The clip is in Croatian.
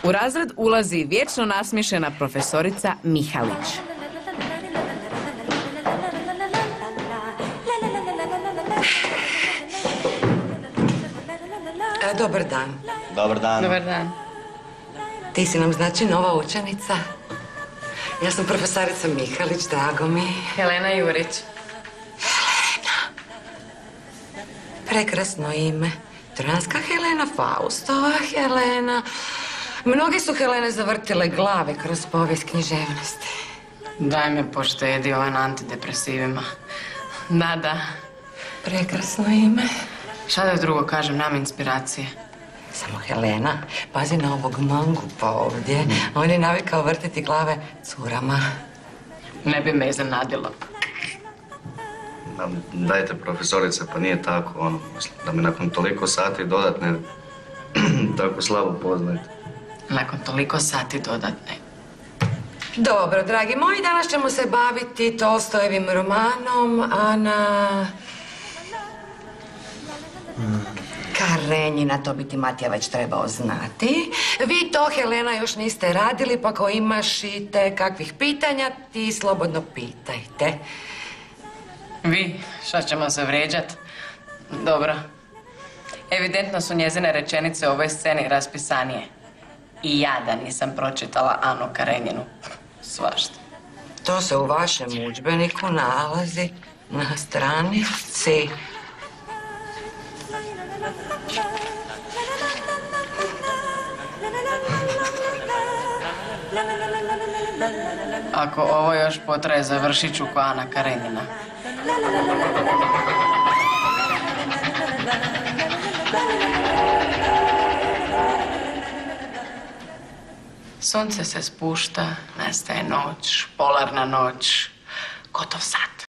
U razred ulazi vječno nasmiješena profesorica Mihalić. Dobar dan. Dobar dan. Dobar dan. Ti si nam znači nova učenica? Ja sam profesorica Mihalić, drago mi. Helena Jurić. Prekrasno ime. Trojanska Helena, Faustova Helena. Mnogi su Helene zavrtile glave kroz povijest književnosti. Daj me poštedi ovaj na antidepresivima. Da. Prekrasno ime. Šta da drugo kažem, nam inspiracije. Samo Helena, pazi na ovog mangupa ovdje. On je navikao vrtiti glave curama. Ne bi me iznenadilo. Dajte, profesorice, pa nije tako, mislim, da me nakon toliko sati dodatne tako slabo poznajete. Nakon toliko sati dodatne. Dobro, dragi moji, danas ćemo se baviti Tolstojevim romanom Ana Karenjina, to bi ti Matija već trebao znati. Vi to, Helena, još niste radili, pa ako imaš i te kakvih pitanja, ti slobodno pitajte. Vi, šta ćemo se vrijeđat? Dobro. Evidentno su njezine rečenice u ovoj sceni raspisanije. I ja da nisam pročitala Anu Karenjinu. Svašta. To se u vašem udžbeniku nalazi na stranici. Ako ovo još potraje, završit ću ko Ana Karenjina. Sunce se spušta, nastaje noć, polarna noć, gotov sat.